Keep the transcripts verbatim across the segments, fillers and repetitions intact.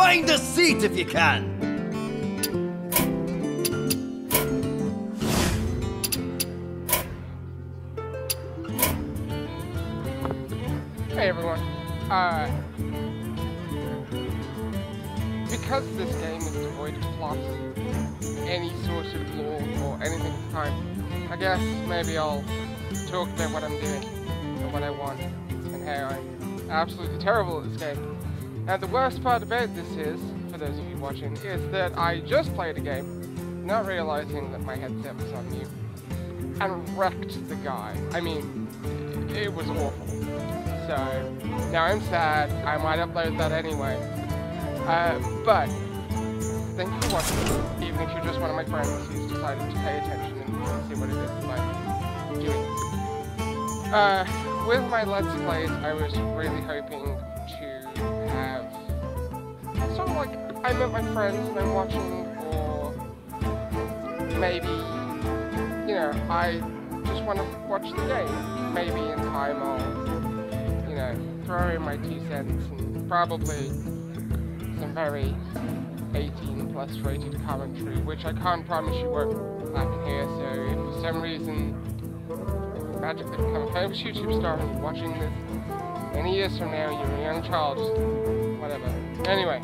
Find a seat if you can. Hey everyone. Uh, because this game is devoid of plot, any sort of lore or anything of the kind, I guess maybe I'll talk about what I'm doing and what I want and how I'm absolutely terrible at this game. And the worst part about this is, for those of you watching, is that I just played a game, not realizing that my headset was on mute, and wrecked the guy. I mean, it was awful. So, now I'm sad, I might upload that anyway. Uh, but, thank you for watching, even if you're just one of my friends who's decided to pay attention and see what it is that I'm doing. Uh, with my Let's Plays, I was really hoping to have sort of like, I met my friends and I'm watching, or maybe, you know, I just want to watch the game. Maybe in time I'll, you know, throw in my two cents and probably some very eighteen plus rated commentary, which I can't promise you won't happen here, so if for some reason magically become a famous YouTube star and you're watching this many years from now, you're a young child, whatever. Anyway,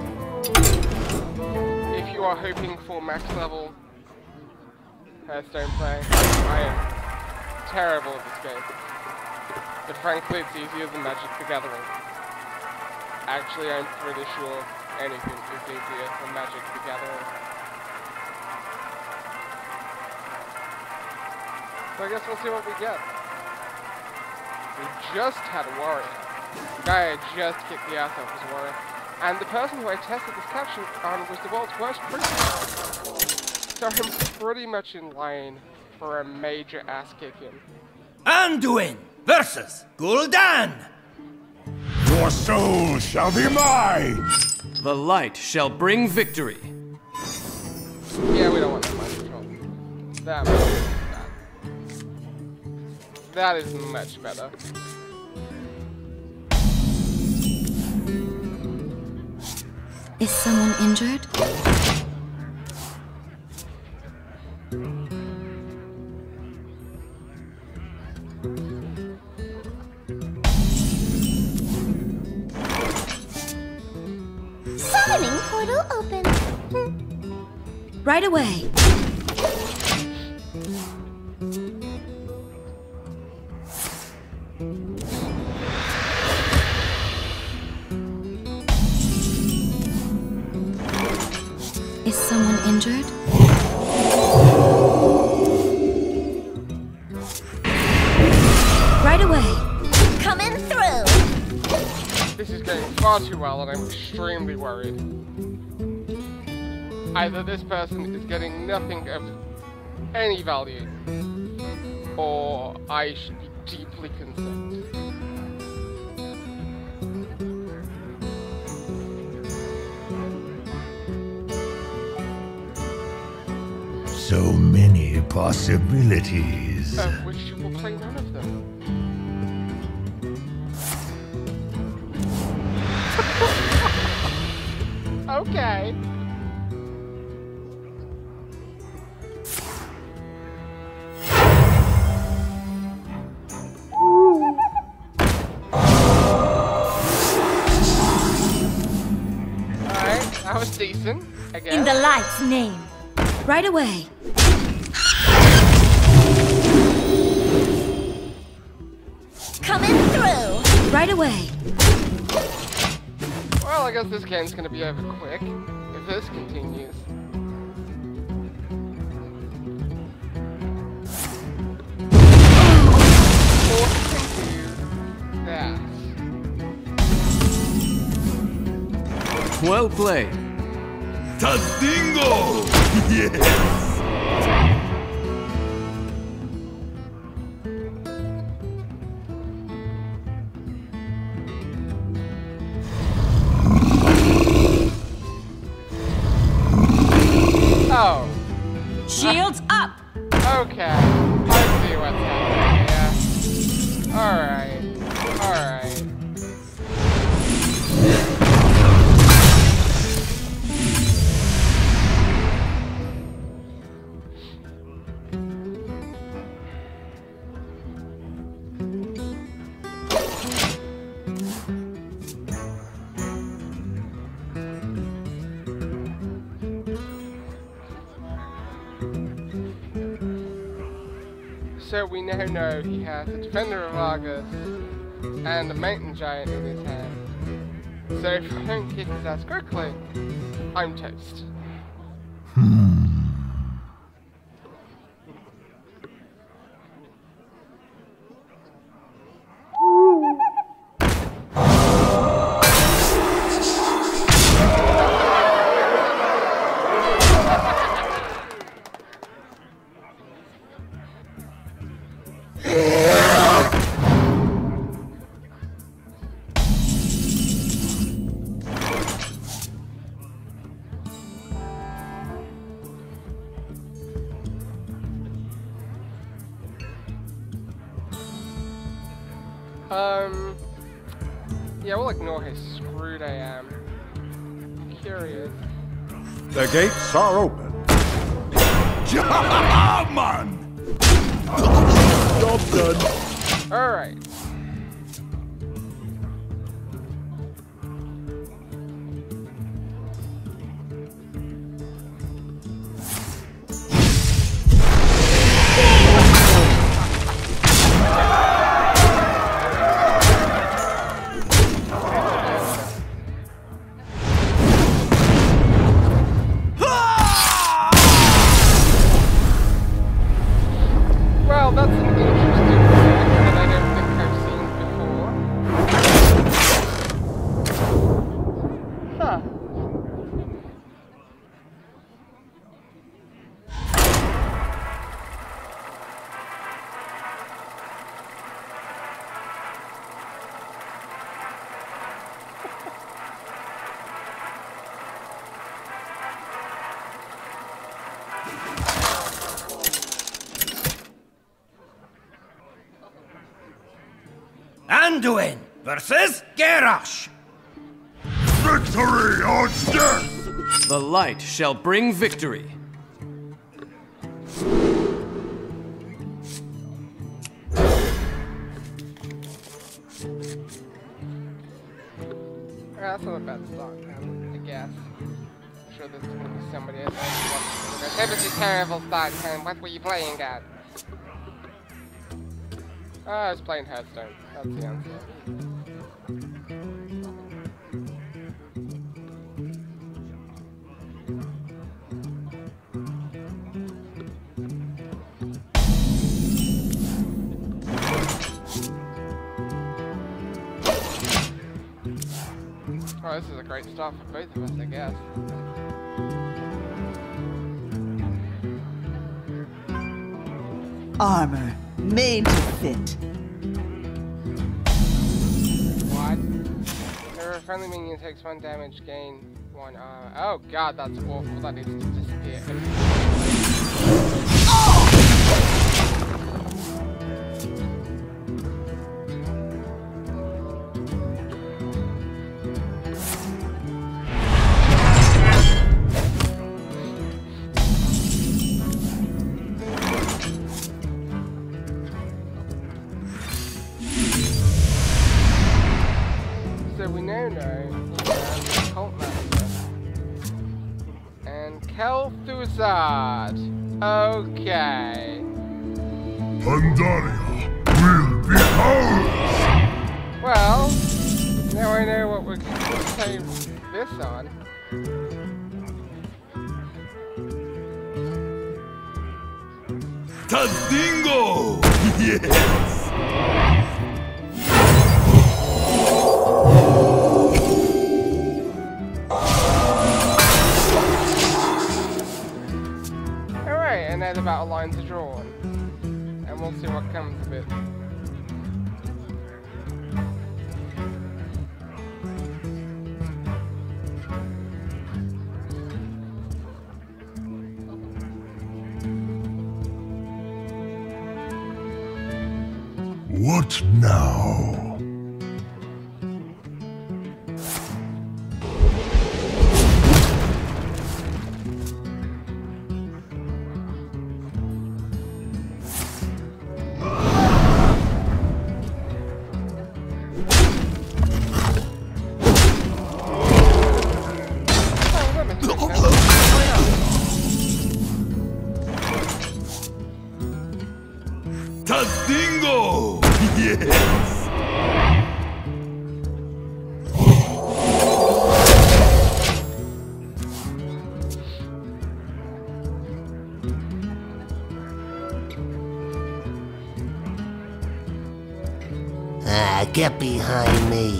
if you are hoping for max level Hearthstone play, I am terrible at this game. But frankly, it's easier than Magic the Gathering. Actually, I'm pretty sure anything is easier than Magic the Gathering. So I guess we'll see what we get. We just had a warrior. The guy I just kicked the ass off was a warrior. And the person who I tested this caption on was the world's worst priest. So I'm pretty much in line for a major ass kicking. Anduin versus Gul'dan. Your soul shall be mine! The light shall bring victory. Yeah, we don't want that much control. That much better. That is much better. Is someone injured? Summoning portal open. Right away. Is someone injured? Right away. Coming through. This is going far too well and I'm extremely worried. Either this person is getting nothing of any value, or I should be deeply concerned. So many possibilities. Of which you will play none of them. Okay. Alright, that was decent, I guess. In the light's name. Right away. Coming through. Right away. Well, I guess this game's gonna be over quick, if this continues. Or continue that. Well played. Tadingo! Yes! Oh. Shields up. Okay. I see what's happening here. Alright. Alright. So we now know he has a Defender of Argus and a Mountain Giant in his hand. So if I don't kick his ass quickly, I'm toast. Um, yeah, we'll ignore how screwed I am. Curious. The gates are open. Man! Job done. Alright. Well, that's an interesting fact that I don't think I've seen before. Huh. Anduin versus Garrosh. Victory or death! The light shall bring victory. That's not a bad start, man, I guess. I'm sure there's gonna be somebody else watching. That was a terrible start, man. What were you playing at? Oh, I was playing Hearthstone. That's the answer. Oh, this is a great start for both of us, I guess. Armor made to fit. What? Whenever a friendly minion takes one damage, gain one armor. Oh god, that's awful. That needs to disappear. So we now know he has Cult Master and Kel'Thuzad. Okay. Pandaria will be ours! Well, now I know what we're going to save this on. Tadingo! Yes! Alright, and now the battle lines are drawn. And we'll see what comes of it. What now? Yes! Ah, get behind me.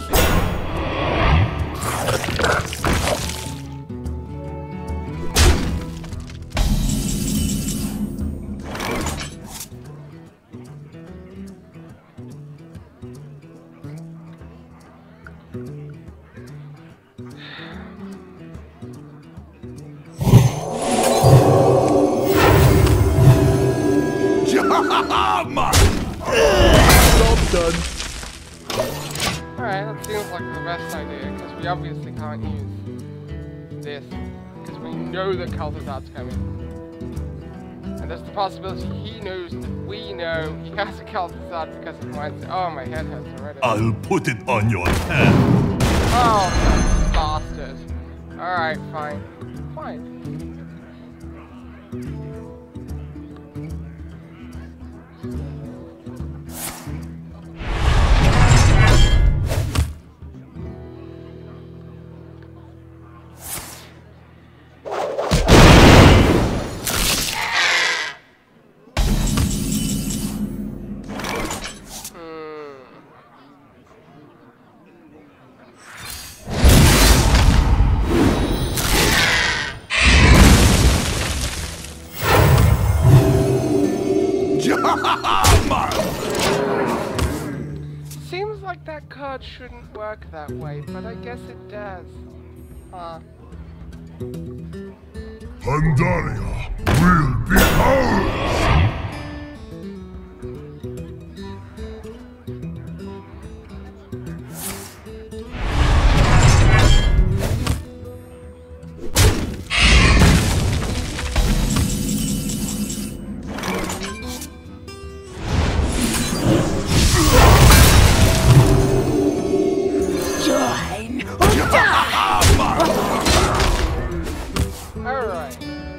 Job done. Alright, that seems like the best idea, because we obviously can't use this, because we know that Kalthazar's coming. And there's the possibility he knows that we know he has a Kalthazar because of mine. Oh, my head hurts already. I'll put it on your hand. Oh, that bastard. Alright, fine. Fine. Seems like that card shouldn't work that way, but I guess it does. Huh. Pandaria will be ours! Alright.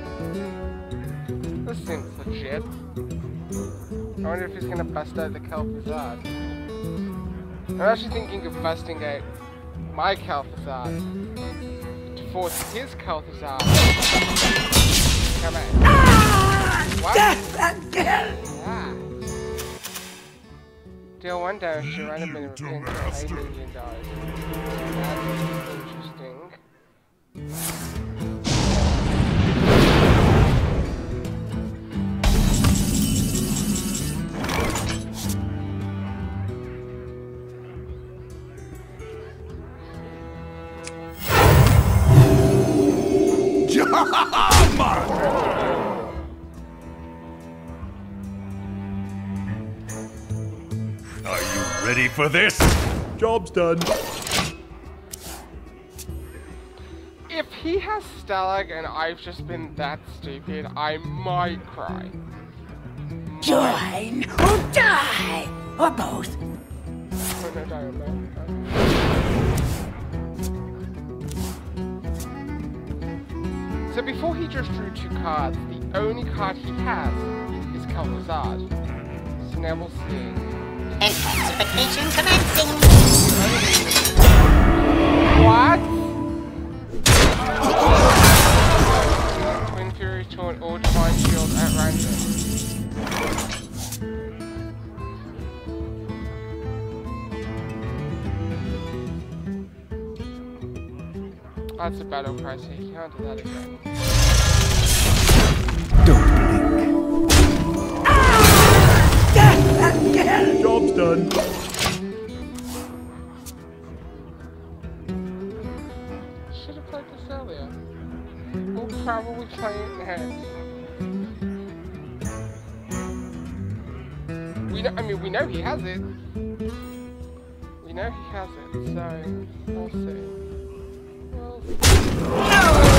This seems legit. I wonder if he's gonna bust out the Kalthazar. I'm actually thinking of busting out my Kalthazar to force his Kalthazar to come out. Ah, what? Death again! Ah. Deal one damage to random minimum until eight million dollars. That's interesting. Are you ready for this? Job's done. If he has Stalag and I've just been that stupid, I might cry. Join or die, or both. Oh, no, die, no, no. So before he just drew two cards, the only card he has is Kalthazar. So now we'll see. Intensification commencing. What? Twin Fury Taunt or Divine Shield at random. That's a battle cry, so you can't do that again. Don't blink. Again. Job's done. Should have played this earlier. We'll probably play it next. We know, I mean, we know he has it. We know he has it, so we'll see. We'll see.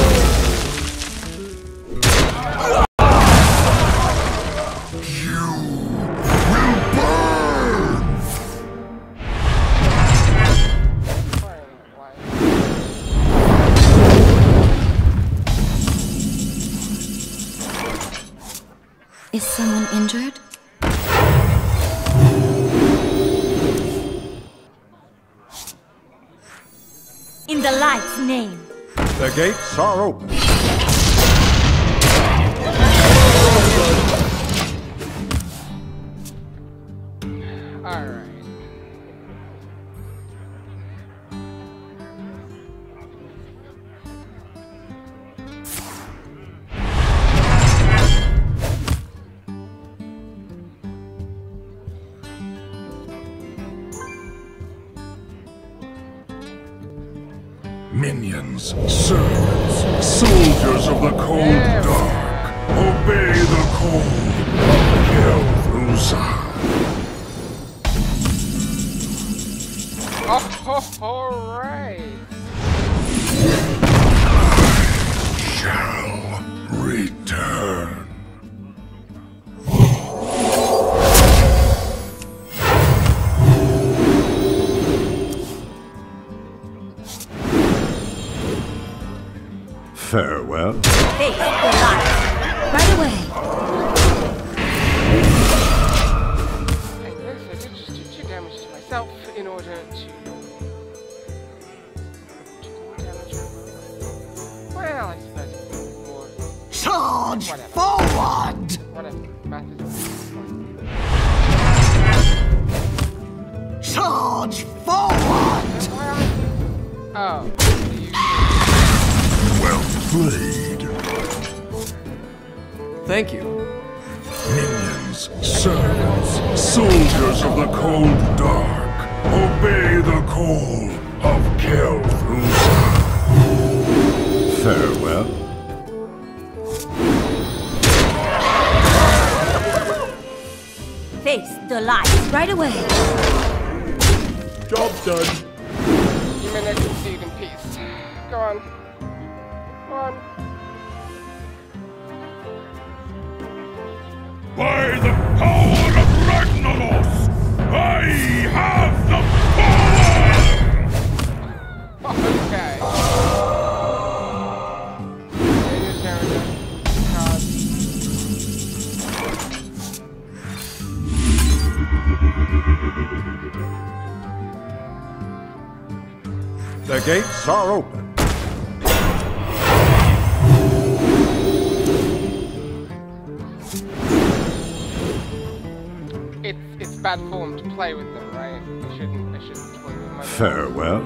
Is someone injured? the light's name. The gates are open. Alright. Minions, servants, soldiers of the cold dark, obey the call. Kel'Thuzad. Oh, alright. Shall return. Farewell. Face the light. Right away. And yes, I did just do two damage to myself in order to do more damage. Well, I suppose more. Charge Whatever. forward! Whatever. Math is Charge forward! Oh. Well played. Thank you. Minions, servants, soldiers of the cold dark, obey the call of Kel'Thuzad. Farewell. Face the light. Right away. Job done. You may not succeed in peace. Go on. Go on. By the power of Ragnaros, I have the power! Okay. Ladies and gentlemen, because The gates are open. it's it's bad form to play with them, right? I shouldn't I shouldn't play with my Farewell.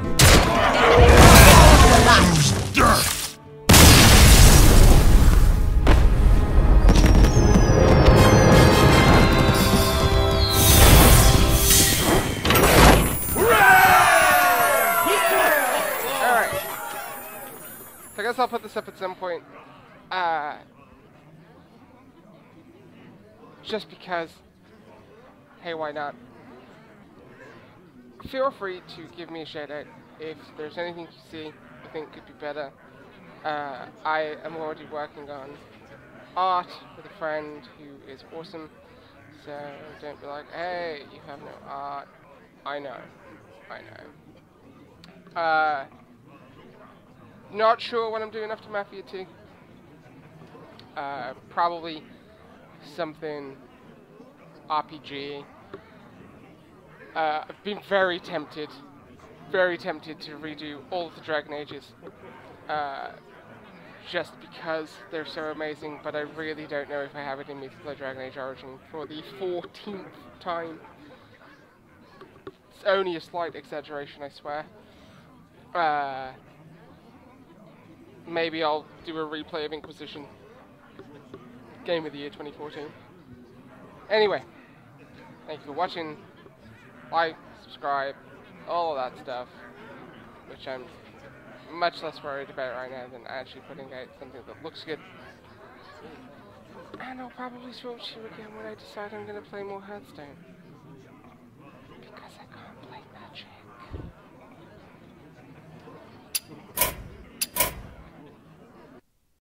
Alright. So I guess I'll put this up at some point. Uh just because hey, why not? Feel free to give me a shout out if there's anything you see you think could be better. Uh, I am already working on art with a friend who is awesome, so don't be like, hey, you have no art. I know, I know. Uh, not sure what I'm doing after Mafia two. Uh, probably something R P G. Uh, I've been very tempted, very tempted to redo all of the Dragon Ages, uh, just because they're so amazing, but I really don't know if I have it in me to play Dragon Age Origin for the fourteenth time. It's only a slight exaggeration, I swear. Uh, maybe I'll do a replay of Inquisition. Game of the Year twenty fourteen. Anyway, thank you for watching. Like, subscribe, all of that stuff, which I'm much less worried about right now than actually putting out something that looks good. And I'll probably switch you again when I decide I'm going to play more Hearthstone.